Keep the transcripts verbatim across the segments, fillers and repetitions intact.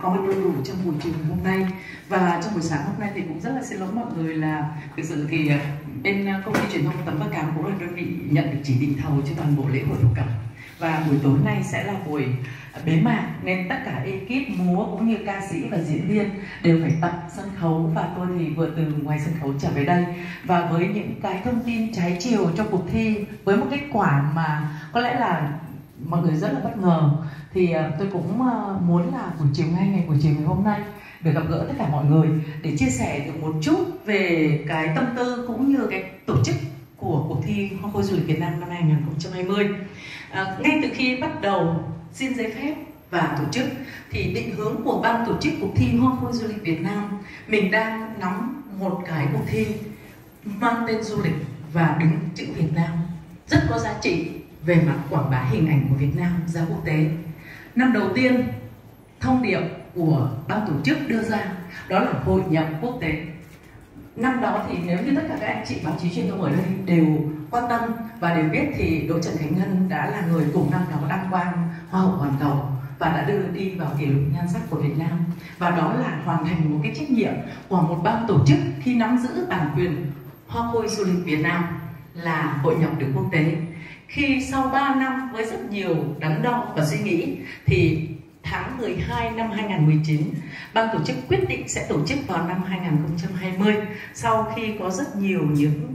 có mặt đầy đủ trong buổi chiều hôm nay. Và trong buổi sáng hôm nay thì cũng rất là xin lỗi mọi người là thực sự thì bên công ty truyền thông Tấm Bắc Cám cũng là đơn vị nhận được chỉ định thầu cho toàn bộ lễ hội thổ cẩm. Và buổi tối nay sẽ là buổi bế mạc nên tất cả ekip múa cũng như ca sĩ và diễn viên đều phải tập sân khấu, và tôi thì vừa từ ngoài sân khấu trở về đây. Và với những cái thông tin trái chiều trong cuộc thi, với một kết quả mà có lẽ là mọi người rất là bất ngờ, thì tôi cũng muốn là buổi chiều ngay ngày buổi chiều ngày hôm nay được gặp gỡ tất cả mọi người để chia sẻ được một chút về cái tâm tư cũng như cái tổ chức của cuộc thi Hoa Khôi Du lịch Việt Nam năm hai nghìn không trăm hai mươi. À, ngay từ khi bắt đầu xin giấy phép và tổ chức thì định hướng của ban tổ chức cuộc thi Hoa Khôi Du lịch Việt Nam, mình đang nắm một cái cuộc thi mang tên du lịch và đứng chữ Việt Nam rất có giá trị về mặt quảng bá hình ảnh của Việt Nam ra quốc tế. Năm đầu tiên, thông điệp của ban tổ chức đưa ra đó là hội nhập quốc tế. Năm đó thì nếu như tất cả các anh chị báo chí truyền thông ở đây đều quan tâm và đều biết thì Đỗ Trần Khánh Ngân đã là người cùng năm đó đăng quang Hoa hậu toàn cầu và đã đưa đi vào kỷ lục nhan sắc của Việt Nam. Và đó là hoàn thành một cái trách nhiệm của một ban tổ chức khi nắm giữ bản quyền Hoa Khôi Du lịch Việt Nam là hội nhập được quốc tế. Khi sau ba năm với rất nhiều đắn đo và suy nghĩ thì tháng mười hai năm hai nghìn không trăm mười chín, ban tổ chức quyết định sẽ tổ chức vào năm hai nghìn không trăm hai mươi sau khi có rất nhiều những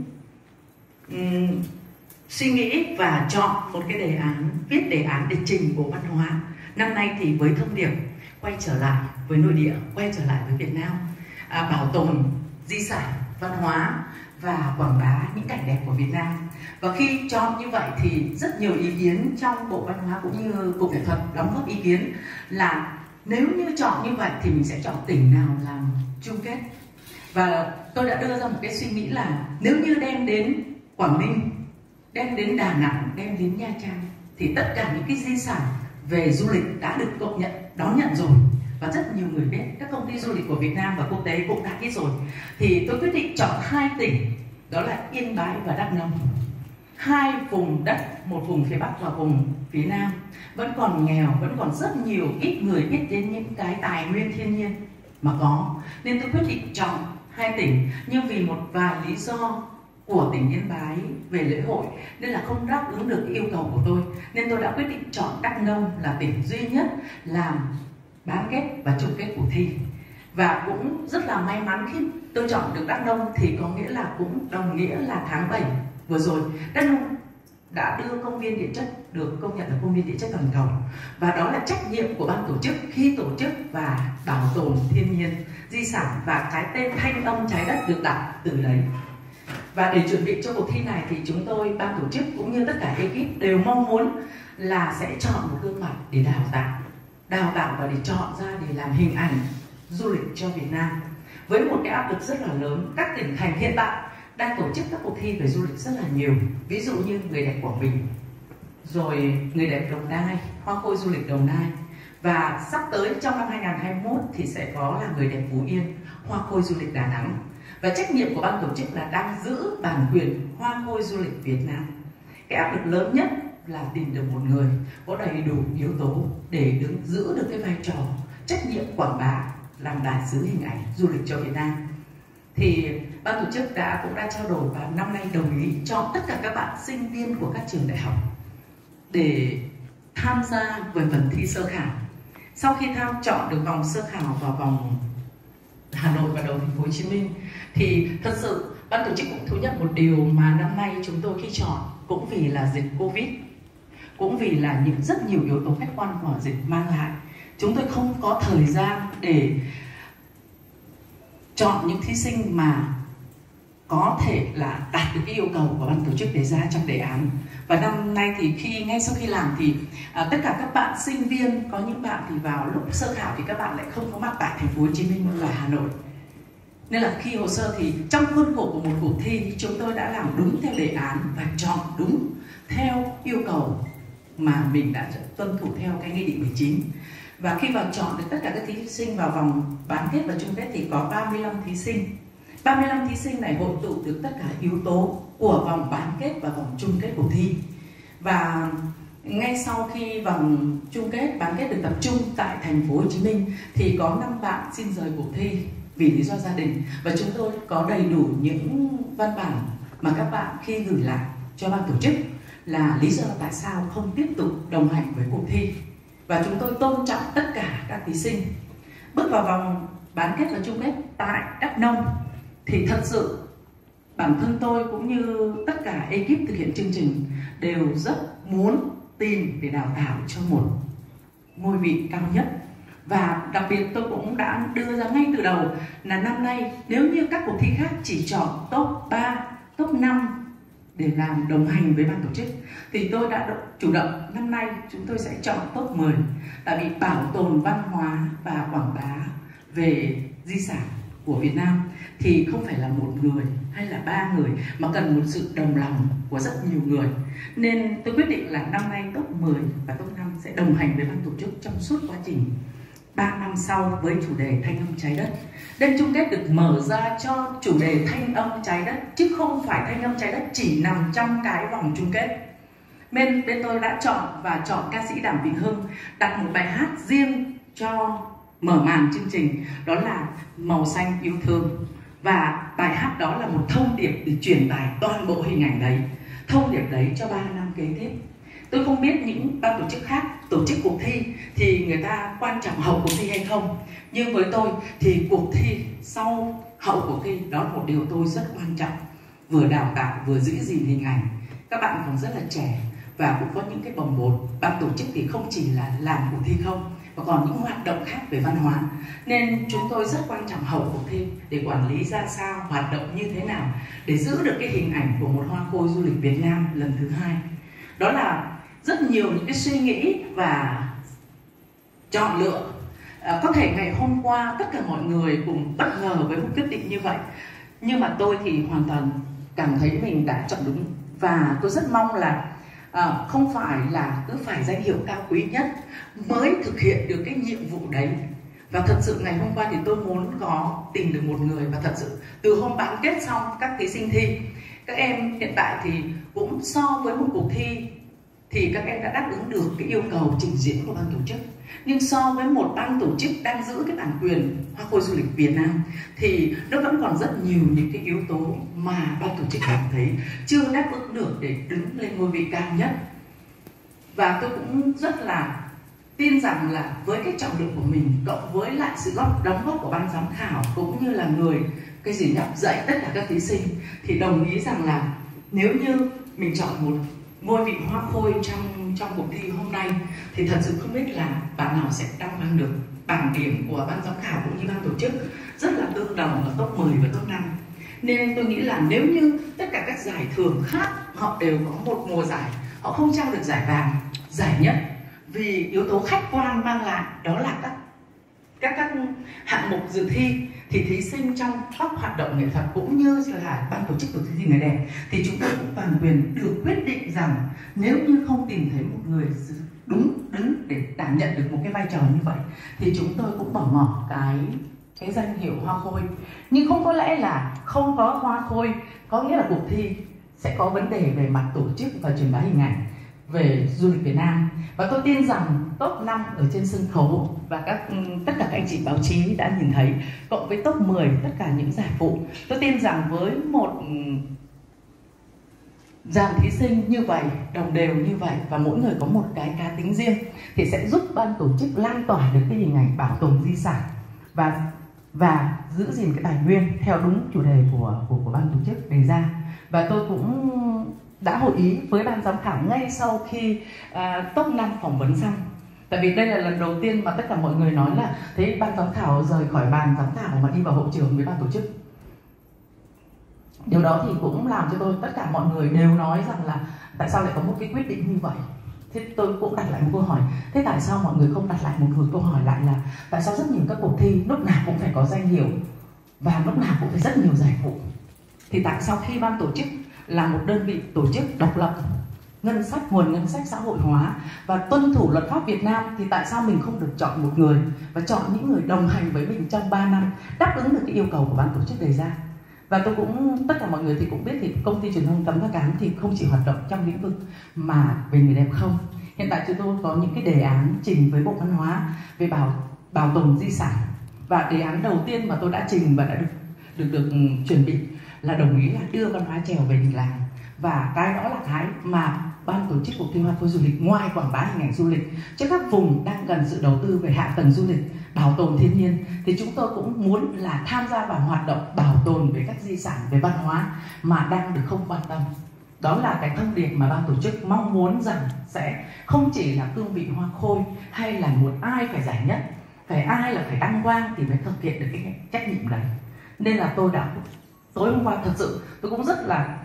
um, suy nghĩ và chọn một cái đề án, viết đề án để trình Bộ Văn hóa. Năm nay thì với thông điệp quay trở lại với nội địa, quay trở lại với Việt Nam, à, bảo tồn di sản văn hóa và quảng bá những cảnh đẹp của Việt Nam. Và khi chọn như vậy thì rất nhiều ý kiến trong Bộ Văn hóa cũng như Cục Nghệ thuật đóng góp ý kiến là nếu như chọn như vậy thì mình sẽ chọn tỉnh nào làm chung kết. Và tôi đã đưa ra một cái suy nghĩ là nếu như đem đến Quảng Ninh, đem đến Đà Nẵng, đem đến Nha Trang thì tất cả những cái di sản về du lịch đã được công nhận, đón nhận rồi và rất nhiều người biết, các công ty du lịch của Việt Nam và quốc tế cũng đã biết rồi. Thì tôi quyết định chọn hai tỉnh, đó là Yên Bái và Đắk Nông. Hai vùng đất, một vùng phía Bắc và vùng phía Nam vẫn còn nghèo, vẫn còn rất nhiều ít người biết đến những cái tài nguyên thiên nhiên mà có. Nên tôi quyết định chọn hai tỉnh, nhưng vì một vài lý do của tỉnh Yên Bái về lễ hội nên là không đáp ứng được yêu cầu của tôi, nên tôi đã quyết định chọn Đắk Nông là tỉnh duy nhất làm bán kết và chung kết cuộc thi. Và cũng rất là may mắn khi tôi chọn được Đắk Nông thì có nghĩa là cũng đồng nghĩa là tháng bảy vừa rồi Đắk Nông đã đưa công viên địa chất được công nhận là công viên địa chất toàn cầu, và đó là trách nhiệm của ban tổ chức khi tổ chức và bảo tồn thiên nhiên di sản, và cái tên Thanh Âm Trái Đất được đặt từ đấy. Và để chuẩn bị cho cuộc thi này thì chúng tôi, ban tổ chức cũng như tất cả ekip đều mong muốn là sẽ chọn một gương mặt để đào tạo đào tạo và để chọn ra để làm hình ảnh du lịch cho Việt Nam. Với một cái áp lực rất là lớn, các tỉnh thành hiện tại đang tổ chức các cuộc thi về du lịch rất là nhiều, ví dụ như Người đẹp Quảng Bình, rồi Người đẹp Đồng Nai, Hoa Khôi Du lịch Đồng Nai, và sắp tới trong năm hai nghìn không trăm hai mươi mốt thì sẽ có là Người đẹp Phú Yên, Hoa Khôi Du lịch Đà Nẵng. Và trách nhiệm của ban tổ chức là đang giữ bản quyền Hoa Khôi Du lịch Việt Nam. Cái áp lực lớn nhất là tìm được một người có đầy đủ yếu tố để đứng giữ được cái vai trò trách nhiệm quảng bá, làm đại sứ hình ảnh du lịch cho Việt Nam. Thì ban tổ chức đã cũng đã trao đổi và năm nay đồng ý chọn tất cả các bạn sinh viên của các trường đại học để tham gia về phần thi sơ khảo. Sau khi tham chọn được vòng sơ khảo vào vòng Hà Nội và đầu thành phố Hồ Chí Minh thì thật sự ban tổ chức cũng thú nhận một điều mà năm nay chúng tôi khi chọn cũng vì là dịch Covid, cũng vì là những rất nhiều yếu tố khách quan của dịch mang lại, chúng tôi không có thời gian để chọn những thí sinh mà có thể là đạt được cái yêu cầu của ban tổ chức đề ra trong đề án. Và năm nay thì khi ngay sau khi làm thì à, tất cả các bạn sinh viên, có những bạn thì vào lúc sơ khảo thì các bạn lại không có mặt tại thành phố Hồ Chí Minh và Hà Nội. Nên là khi hồ sơ thì trong khuôn khổ của một cuộc thi chúng tôi đã làm đúng theo đề án và chọn đúng theo yêu cầu mà mình đã tuân thủ theo cái nghị định mười chín. Và khi vào chọn được tất cả các thí sinh vào vòng bán kết và chung kết thì có ba mươi lăm thí sinh. ba mươi lăm thí sinh này hội tụ được tất cả yếu tố của vòng bán kết và vòng chung kết cuộc thi. Và ngay sau khi vòng chung kết bán kết được tập trung tại thành phố Hồ Chí Minh thì có năm bạn xin rời cuộc thi vì lý do gia đình, và chúng tôi có đầy đủ những văn bản mà các bạn khi gửi lại cho ban tổ chức là lý do tại sao không tiếp tục đồng hành với cuộc thi, và chúng tôi tôn trọng tất cả các thí sinh. Bước vào vòng bán kết và chung kết tại Đắk Nông thì thật sự bản thân tôi cũng như tất cả ekip thực hiện chương trình đều rất muốn tìm để đào tạo cho một ngôi vị cao nhất. Và đặc biệt tôi cũng đã đưa ra ngay từ đầu là năm nay nếu như các cuộc thi khác chỉ chọn top ba, top năm để làm đồng hành với ban tổ chức thì tôi đã chủ động năm nay chúng tôi sẽ chọn top mười, tại vì bảo tồn văn hóa và quảng bá về di sản của Việt Nam thì không phải là một người hay là ba người mà cần một sự đồng lòng của rất nhiều người, nên tôi quyết định là năm nay top mười và top năm sẽ đồng hành với ban tổ chức trong suốt quá trình ba năm sau với chủ đề Thanh âm trái đất. Đêm chung kết được mở ra cho chủ đề Thanh âm trái đất chứ không phải Thanh âm trái đất chỉ nằm trong cái vòng chung kết. Bên bên tôi đã chọn và chọn ca sĩ Đàm Vĩnh Hưng đặt một bài hát riêng cho mở màn chương trình, đó là Màu xanh yêu thương, và bài hát đó là một thông điệp để truyền tải toàn bộ hình ảnh đấy, thông điệp đấy cho ba năm kế tiếp. Tôi không biết những ban tổ chức khác tổ chức cuộc thi thì người ta quan trọng hậu cuộc thi hay không, nhưng với tôi thì cuộc thi sau hậu cuộc thi đó là một điều tôi rất quan trọng, vừa đào tạo vừa giữ gìn hình ảnh. Các bạn còn rất là trẻ và cũng có những cái bồng bột. Ban tổ chức thì không chỉ là làm cuộc thi không mà còn những hoạt động khác về văn hóa, nên chúng tôi rất quan trọng hậu cuộc thi để quản lý ra sao, hoạt động như thế nào để giữ được cái hình ảnh của một hoa khôi du lịch Việt Nam lần thứ hai. Đó là rất nhiều những cái suy nghĩ và chọn lựa. À, có thể ngày hôm qua tất cả mọi người cùng bất ngờ với một quyết định như vậy, nhưng mà tôi thì hoàn toàn cảm thấy mình đã chọn đúng, và tôi rất mong là à, không phải là cứ phải danh hiệu cao quý nhất mới thực hiện được cái nhiệm vụ đấy. Và thật sự ngày hôm qua thì tôi muốn có tìm được một người, và thật sự từ hôm bán kết xong các thí sinh thi, các em hiện tại thì cũng so với một cuộc thi thì các em đã đáp ứng được cái yêu cầu trình diễn của ban tổ chức, nhưng so với một ban tổ chức đang giữ cái bản quyền hoa khôi du lịch Việt Nam thì nó vẫn còn rất nhiều những cái yếu tố mà ban tổ chức cảm thấy chưa đáp ứng được để đứng lên ngôi vị cao nhất. Và tôi cũng rất là tin rằng là với cái trọng lượng của mình cộng với lại sự góp đóng góp của ban giám khảo cũng như là người cái gì nhỉ dạy tất cả các thí sinh thì đồng ý rằng là nếu như mình chọn một ngôi vị hoa khôi trong trong cuộc thi hôm nay thì thật sự không biết là bạn nào sẽ đăng bằng được bảng điểm của ban giám khảo cũng như ban tổ chức rất là tương đồng ở top mười và top năm. Nên tôi nghĩ là nếu như tất cả các giải thưởng khác họ đều có một mùa giải, họ không trao được giải vàng, giải nhất vì yếu tố khách quan mang lại đó là các các các hạng mục dự thi, thì thí sinh trong các hoạt động nghệ thuật cũng như là ban tổ chức cuộc thi người đẹp thì chúng tôi cũng toàn quyền được quyết định rằng nếu như không tìm thấy một người đúng đứng để đảm nhận được một cái vai trò như vậy thì chúng tôi cũng bỏ ngỏ cái cái danh hiệu hoa khôi. Nhưng không có lẽ là không có hoa khôi có nghĩa là cuộc thi sẽ có vấn đề về mặt tổ chức và truyền bá hình ảnh về du lịch Việt Nam. Và tôi tin rằng top năm ở trên sân khấu và các tất cả các anh chị báo chí đã nhìn thấy, cộng với top mười tất cả những giải phụ, tôi tin rằng với một dàn thí sinh như vậy, đồng đều như vậy và mỗi người có một cái cá tính riêng thì sẽ giúp ban tổ chức lan tỏa được cái hình ảnh bảo tồn di sản và và giữ gìn cái tài nguyên theo đúng chủ đề của của, của ban tổ chức đề ra. Và tôi cũng đã hội ý với ban giám khảo ngay sau khi uh, top năm phỏng vấn xong, tại vì đây là lần đầu tiên mà tất cả mọi người nói là thấy ban giám khảo rời khỏi bàn giám khảo mà đi vào hội trường với ban tổ chức. Điều đó thì cũng làm cho tôi tất cả mọi người đều nói rằng là tại sao lại có một cái quyết định như vậy. Thế tôi cũng đặt lại một câu hỏi, thế tại sao mọi người không đặt lại một câu hỏi lại là tại sao rất nhiều các cuộc thi lúc nào cũng phải có danh hiệu và lúc nào cũng phải rất nhiều giải phụ, thì tại sao khi ban tổ chức là một đơn vị tổ chức độc lập, ngân sách nguồn ngân sách xã hội hóa và tuân thủ luật pháp Việt Nam thì tại sao mình không được chọn một người và chọn những người đồng hành với mình trong ba năm đáp ứng được cái yêu cầu của ban tổ chức đề ra. Và tôi cũng tất cả mọi người thì cũng biết thì công ty truyền thông Tấm Các Cám thì không chỉ hoạt động trong lĩnh vực mà về người đẹp không, Hiện tại chúng tôi có những cái đề án trình với Bộ Văn hóa về bảo bảo tồn di sản, và đề án đầu tiên mà tôi đã trình và đã được được được chuẩn bị là đồng ý là đưa văn hóa chèo về đình làng. Và cái đó là cái mà ban tổ chức cuộc thi Hoa khôi du lịch, ngoài quảng bá hình ảnh du lịch cho các vùng đang cần sự đầu tư về hạ tầng du lịch, bảo tồn thiên nhiên, thì chúng tôi cũng muốn là tham gia vào hoạt động bảo tồn về các di sản về văn hóa mà đang được không quan tâm. Đó là cái thông điệp mà ban tổ chức mong muốn rằng sẽ không chỉ là cương vị hoa khôi hay là một ai phải giải nhất, phải ai là phải đăng quang thì mới thực hiện được cái trách nhiệm đấy. Nên là tôi đã tối hôm qua thật sự tôi cũng rất là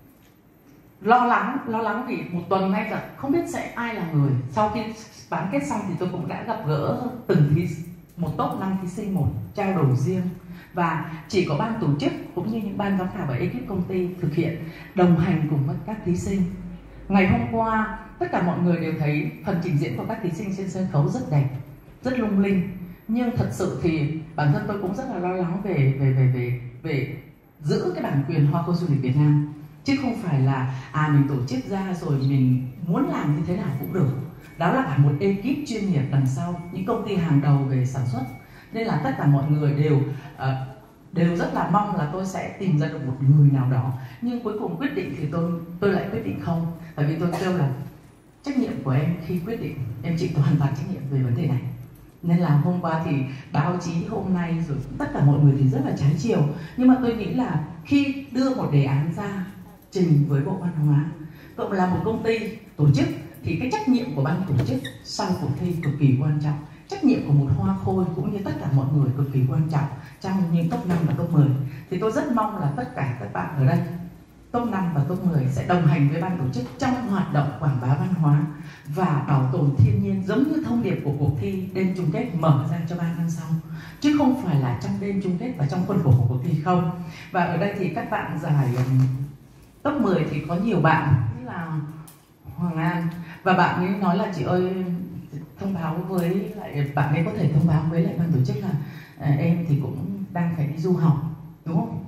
lo lắng lo lắng vì một tuần nay là không biết sẽ ai là người. Sau khi bán kết xong thì tôi cũng đã gặp gỡ từng thí một top năm thí sinh một, trao đổi riêng, và chỉ có ban tổ chức cũng như những ban giám khảo và ekip công ty thực hiện đồng hành cùng với các thí sinh. Ngày hôm qua tất cả mọi người đều thấy phần trình diễn của các thí sinh trên sân khấu rất đẹp, rất lung linh, nhưng thật sự thì bản thân tôi cũng rất là lo lắng về về về về về giữ cái bản quyền Hoa khôi du lịch Việt Nam, chứ không phải là à mình tổ chức ra rồi mình muốn làm như thế nào cũng được. Đó là cả một ekip chuyên nghiệp đằng sau, những công ty hàng đầu về sản xuất, nên là tất cả mọi người đều uh, đều rất là mong là tôi sẽ tìm ra được một người nào đó, nhưng cuối cùng quyết định thì tôi tôi lại quyết định không, tại vì tôi kêu là trách nhiệm của em khi quyết định em chịu hoàn toàn trách nhiệm về vấn đề này. Nên là hôm qua thì báo chí hôm nay rồi tất cả mọi người thì rất là trái chiều, nhưng mà tôi nghĩ là khi đưa một đề án ra trình với Bộ Văn hóa, cộng là một công ty tổ chức, thì cái trách nhiệm của ban tổ chức sau cuộc thi cực kỳ quan trọng, trách nhiệm của một hoa khôi cũng như tất cả mọi người cực kỳ quan trọng trong những top năm và top mười. Thì tôi rất mong là tất cả các bạn ở đây top năm và top mười sẽ đồng hành với ban tổ chức trong hoạt động quảng bá văn hóa và bảo tồn thiên nhiên, giống như thông điệp của cuộc thi đêm chung kết mở ra cho ba năm sau, chứ không phải là trong đêm chung kết và trong khuôn khổ của cuộc thi không. Và ở đây thì các bạn giải top mười thì có nhiều bạn như là Hoàng An, và bạn ấy nói là chị ơi thông báo với lại bạn ấy có thể thông báo với lại ban tổ chức là à, em thì cũng đang phải đi du học, đúng không?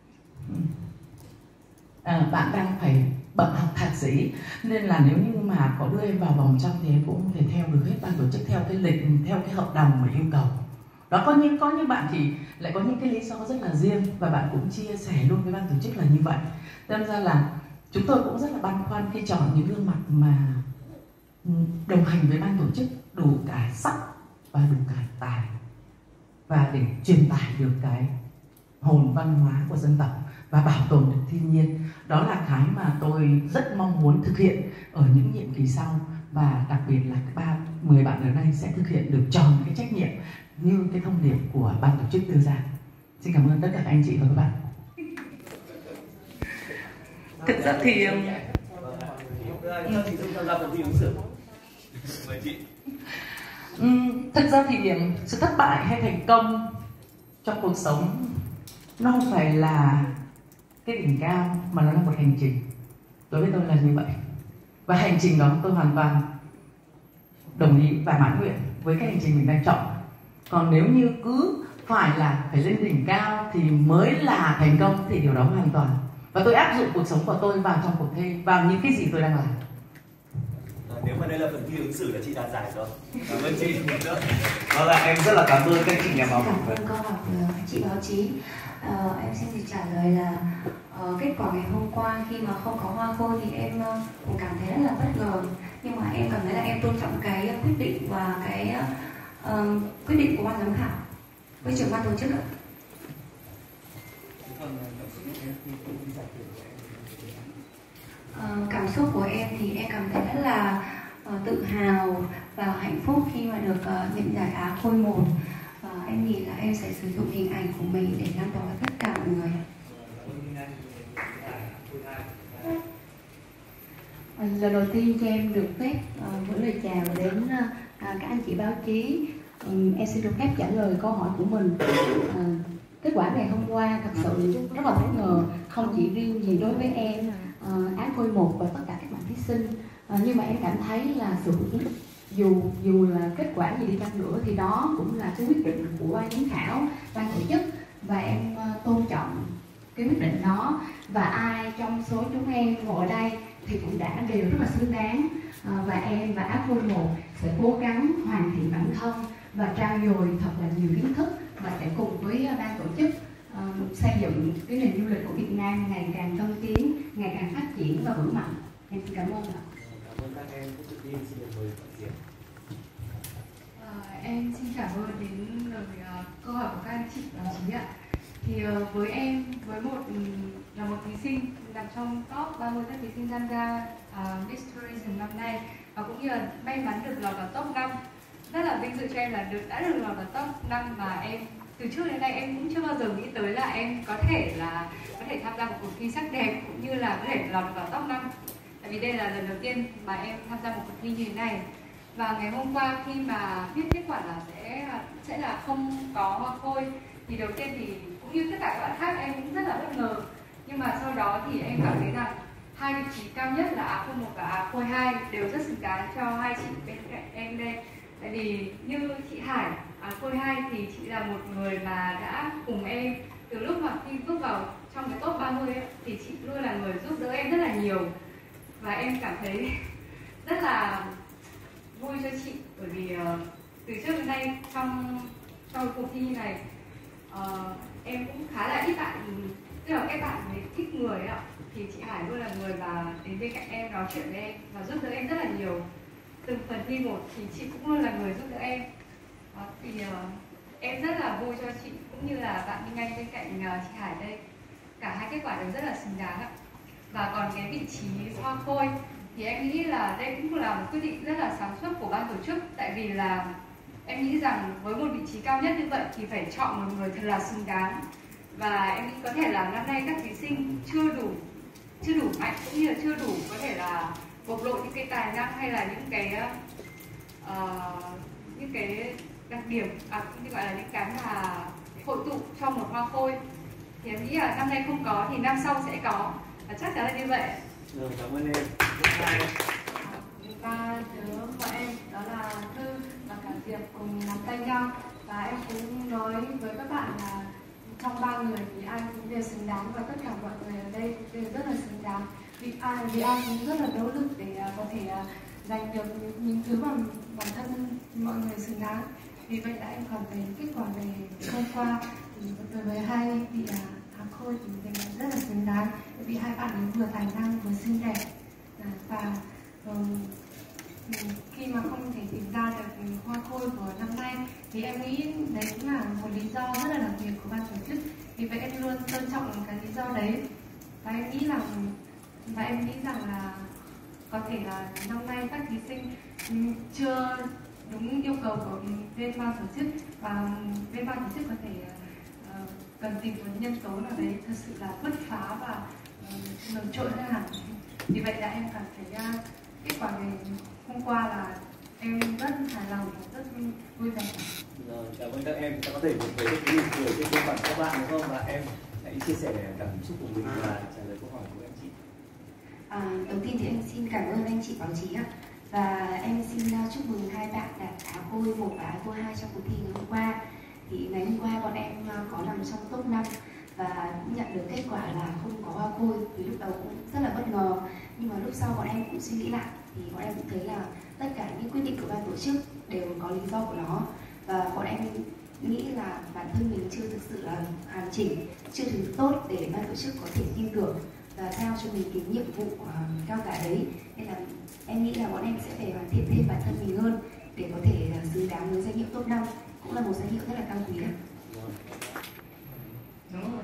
À, bạn đang phải bận học thạc sĩ, nên là nếu như mà có đưa em vào vòng trong thì em cũng thể theo được hết, ban tổ chức theo cái lịch, theo cái hợp đồng mà yêu cầu. Đó, có những có những bạn thì lại có những cái lý do rất là riêng, và bạn cũng chia sẻ luôn với ban tổ chức là như vậy. Nên ra là chúng tôi cũng rất là băn khoăn khi chọn những gương mặt mà đồng hành với ban tổ chức đủ cả sắc và đủ cả tài, và để truyền tải được cái hồn văn hóa của dân tộc và bảo tồn được thiên nhiên. Đó là cái mà tôi rất mong muốn thực hiện ở những nhiệm kỳ sau, và đặc biệt là ba mười bạn ở đây sẽ thực hiện được tròn cái trách nhiệm như cái thông điệp của ban tổ chức đưa ra. Xin cảm ơn tất cả anh chị và các bạn. Thực ra thì uhm, thực ra thì sự thất bại hay thành công trong cuộc sống nó không phải là cái đỉnh cao, mà nó là một hành trình. Đối với tôi là như vậy, và hành trình đó tôi hoàn toàn đồng ý và mãn nguyện với cái hành trình mình đang chọn. Còn nếu như cứ phải là phải lên đỉnh cao thì mới là thành công thì điều đó hoàn toàn, và tôi áp dụng cuộc sống của tôi vào trong cuộc thi, vào những cái gì tôi đang làm. À, nếu mà đây là phần thi ứng xử là chị đạt giải rồi. Cảm ơn chị. Vâng ạ, em rất là cảm ơn các chị nhà báo. Cảm ơn câu hỏi của chị báo chí. À, em xin được trả lời là uh, kết quả ngày hôm qua khi mà không có hoa khôi thì em uh, cũng cảm thấy rất là bất ngờ, nhưng mà em cảm thấy là em tôn trọng cái uh, quyết định và cái uh, quyết định của ban giám khảo với trưởng ban tổ chức ạ. Uh, cảm xúc của em thì em cảm thấy rất là uh, tự hào và hạnh phúc khi mà được uh, nhận giải Á khôi một. Và em nghĩ là em sẽ sử dụng hình ảnh của mình để lan tỏa tất cả mọi người. Lần đầu tiên cho em được phép uh, gửi lời chào đến uh, các anh chị báo chí. Um, em xin được phép trả lời câu hỏi của mình. Uh, kết quả ngày hôm qua thật sự rất là bất ngờ, không chỉ riêng gì đối với em, uh, Á khôi một và tất cả các bạn thí sinh. Uh, nhưng mà em cảm thấy là sự dù dù là kết quả gì đi chăng nữa thì đó cũng là cái quyết định của ban giám khảo, ban tổ chức, và em uh, tôn trọng cái quyết định đó. Và ai trong số chúng em ngồi ở đây thì cũng đã đều rất là xứng đáng. À, và em và ác quy một sẽ cố gắng hoàn thiện bản thân và trau dồi thật là nhiều kiến thức, và sẽ cùng với ban tổ chức uh, xây dựng cái nền du lịch của Việt Nam ngày càng tân tiến, ngày càng phát triển và vững mạnh. Em xin cảm ơn ạ. Cảm ơn các em. Tiếp tục xin được mời Phạm Diệp. À, em xin cảm ơn đến lời uh, câu hỏi của các anh chị báo chí ạ. Thì uh, với em, với một là một thí sinh nằm trong top ba mươi các thí sinh tham gia uh, Miss Tourism năm nay, và cũng như là may mắn được lọt vào top năm. Rất là vinh dự cho em là được đã được lọt vào top năm, và em từ trước đến nay em cũng chưa bao giờ nghĩ tới là em có thể là có thể tham gia một cuộc thi sắc đẹp cũng như là có thể lọt vào top năm. Tại vì đây là lần đầu tiên mà em tham gia một cuộc thi như thế này. Và ngày hôm qua khi mà biết kết quả là sẽ sẽ là không có hoa khôi, thì đầu tiên thì cũng như tất cả các bạn khác em cũng rất là bất ngờ. Nhưng mà sau đó thì em cảm thấy rằng hai vị trí cao nhất là Á Khôi một và Á Khôi hai đều rất xứng đáng cho hai chị bên cạnh em đây. Tại vì như chị Hải, Á Khôi hai thì chị là một người mà đã cùng em từ lúc mà khi bước vào trong cái top ba mươi ấy, thì chị luôn là người giúp đỡ em rất là nhiều. Và em cảm thấy rất là vui cho chị, bởi vì uh, từ trước đến nay trong trong cuộc thi này uh, em cũng khá là ít bạn, tức là các bạn ấy ít người ấy ạ, thì chị Hải luôn là người mà đến bên cạnh em nói chuyện với em và giúp đỡ em rất là nhiều. Từng phần thi một thì chị cũng luôn là người giúp đỡ em. Đó, thì uh, em rất là vui cho chị cũng như là bạn Minh Anh bên cạnh uh, chị Hải đây. Cả hai kết quả đều rất là xứng đáng ạ. Và còn cái vị trí hoa khôi thì em nghĩ là đây cũng là một quyết định rất là sáng suốt của ban tổ chức. Tại vì là em nghĩ rằng với một vị trí cao nhất như vậy thì phải chọn một người thật là xứng đáng. Và em nghĩ có thể là năm nay các thí sinh chưa đủ chưa đủ mạnh cũng như là chưa đủ có thể là bộc lộ những cái tài năng hay là những cái uh, những cái đặc điểm, à, như gọi là những cái mà hội tụ trong một hoa khôi. Thì em nghĩ là năm nay không có thì năm sau sẽ có, và chắc chắn là như vậy. Rồi, cảm ơn em. Ba đứa bọn em đó là Thư và cả Diệp cùng nắm tay nhau, và em cũng nói với các bạn là trong ba người thì ai cũng đều xứng đáng, và tất cả mọi người ở đây đều rất là xứng đáng. Vì ai vì ai cũng rất là nỗ lực để uh, có thể uh, giành được những, những thứ mà bản thân mọi người xứng đáng. Vì vậy là em cảm thấy kết quả này hôm qua thì đối với hai vị uh, Á Khôi thì mình rất là xứng đáng, vì hai bạn ấy vừa tài năng vừa xinh đẹp. À, và um, khi mà không thể tìm ra được hoa khôi của năm nay thì em nghĩ đấy cũng là một lý do rất là đặc biệt của ban tổ chức. Vì vậy em luôn tôn trọng cái lý do đấy, và em nghĩ rằng và em nghĩ rằng là có thể là năm nay các thí sinh chưa đúng yêu cầu của bên ban tổ chức, và bên ban tổ chức có thể uh, cần tìm một nhân tố nào đấy thật sự là bứt phá và uh, nổi trội hơn hẳn. Vì vậy là em cảm thấy uh, kết quả này hôm qua là em rất hài lòng và rất vui vẻ. Rồi, cảm ơn các em. Chúng ta có thể một về cái nụ cười trên khuôn mặt các bạn đúng không? Và em hãy chia sẻ cảm xúc của mình và trả lời câu hỏi của anh chị. À, đầu tiên thì em xin cảm ơn anh chị báo chí ạ. Và em xin chúc mừng hai bạn đạt Á Khôi một và Á Khôi hai trong cuộc thi ngày hôm qua. Thì ngày hôm qua bọn em có nằm trong top năm và cũng nhận được kết quả là không có hoa khôi. Thì lúc đầu cũng rất là bất ngờ, nhưng mà lúc sau bọn em cũng suy nghĩ lại thì bọn em cũng thấy là tất cả những quyết định của ban tổ chức đều có lý do của nó, và bọn em nghĩ là bản thân mình chưa thực sự là hoàn chỉnh, chưa thực tốt để ban tổ chức có thể tin tưởng và giao cho mình cái nhiệm vụ uh, cao cả đấy. Nên là em nghĩ là bọn em sẽ phải hoàn thiện thêm bản thân mình hơn để có thể uh, xứng đáng với danh hiệu top năm, cũng là một danh hiệu rất là cao quý đấy. Đúng rồi.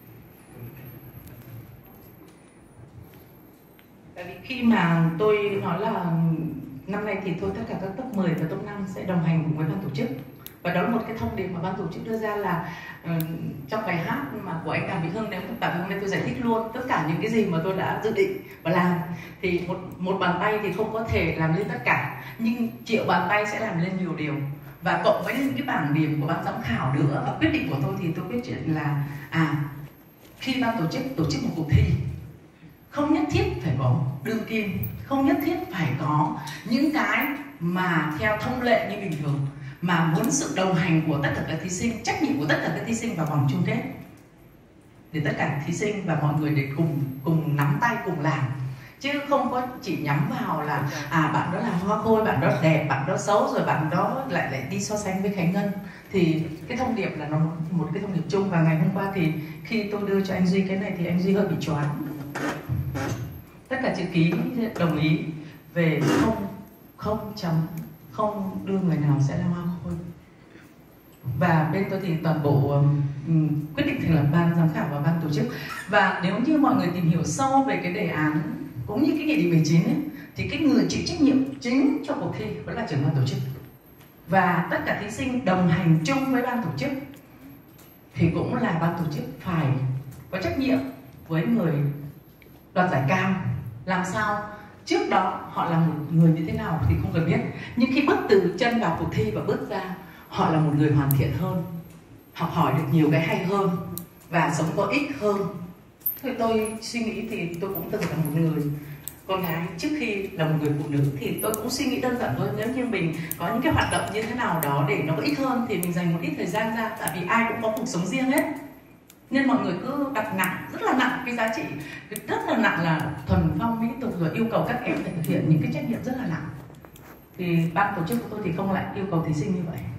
Tại vì khi mà tôi nói là năm nay thì thôi tất cả các top mười và top năm sẽ đồng hành cùng với ban tổ chức, và đó là một cái thông điệp mà ban tổ chức đưa ra là uh, trong bài hát mà của anh Đàm Vĩnh Hưng, nếu tại vì hôm nay tôi giải thích luôn tất cả những cái gì mà tôi đã dự định và làm, thì một một bàn tay thì không có thể làm lên tất cả, nhưng triệu bàn tay sẽ làm lên nhiều điều, và cộng với những cái bảng điểm của ban giám khảo nữa và quyết định của tôi thì tôi quyết định là à khi ban tổ chức tổ chức một cuộc thi không nhất thiết phải có đương kim, không nhất thiết phải có những cái mà theo thông lệ như bình thường, mà muốn sự đồng hành của tất cả các thí sinh, trách nhiệm của tất cả các thí sinh vào vòng chung kết, để tất cả thí sinh và mọi người để cùng cùng nắm tay cùng làm. chứ không có chỉ nhắm vào là à bạn đó là hoa khôi, bạn đó đẹp, bạn đó xấu, rồi bạn đó lại lại đi so sánh với Khánh Ngân. Thì cái thông điệp là nó một cái thông điệp chung. Và ngày hôm qua thì khi tôi đưa cho anh Duy cái này thì anh Duy hơi bị choáng. Tất cả chữ ký đồng ý về không không chấm không đưa người nào sẽ là hoa khôi. Và bên tôi thì toàn bộ um, quyết định thành lập ban giám khảo và ban tổ chức. Và nếu như mọi người tìm hiểu sâu về cái đề án cũng như cái nghị định mười chín ấy, thì cái người chịu trách nhiệm chính cho cuộc thi vẫn là trưởng ban tổ chức. Và tất cả thí sinh đồng hành chung với ban tổ chức thì cũng là ban tổ chức phải có trách nhiệm với người đoạt giải cao. Làm sao trước đó họ là một người như thế nào thì không cần biết, nhưng khi bước từ chân vào cuộc thi và bước ra, họ là một người hoàn thiện hơn, học hỏi được nhiều cái hay hơn và sống có ích hơn. Thì tôi suy nghĩ thì tôi cũng từng là một người con gái trước khi là một người phụ nữ, thì tôi cũng suy nghĩ đơn giản thôi. Nếu như mình có những cái hoạt động như thế nào đó để nó có ích hơn thì mình dành một ít thời gian ra, tại vì ai cũng có cuộc sống riêng hết. Nên mọi người cứ đặt nặng, rất là nặng cái giá trị, rất là nặng là thuần phong mỹ tục, rồi yêu cầu các em phải thực hiện những cái trách nhiệm rất là nặng. Thì ban tổ chức của tôi thì không lại yêu cầu thí sinh như vậy.